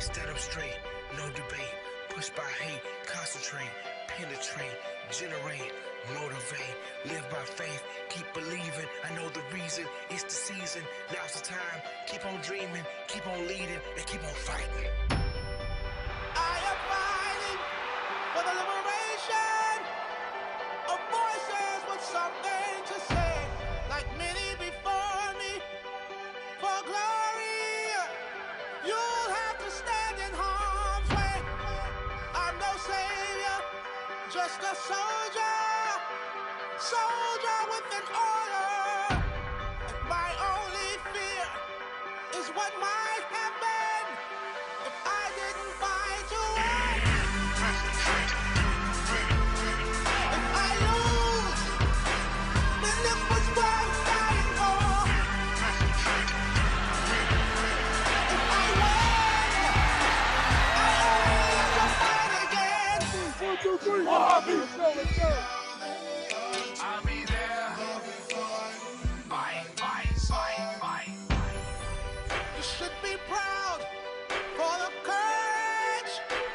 Stand up straight, no debate. Push by hate, concentrate, penetrate, generate, motivate. Live by faith, keep believing. I know the reason, it's the season. Now's the time. Keep on dreaming, keep on leading, and keep on fighting. I am fighting for the liberation of voices with something to say, like many before me. For glory, you'll have to stand in harm's way. I'm no savior, just a soldier with an order. And my only fear is what might happen if I didn't fight to win. If I lose, then this was worth dying for. If I win, I only live to fight again. 1, 2, 3, let's go. I'll be there. Fight, fight, fight, fight. You should be proud for the courage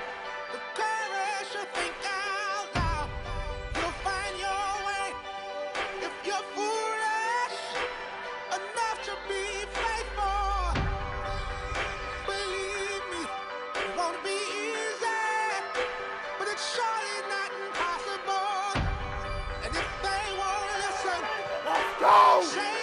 to think out loud. You'll find your way if you're foolish enough to be faithful. Believe me, it won't be easy, but it's surely not impossible. And if they won't listen, Go! say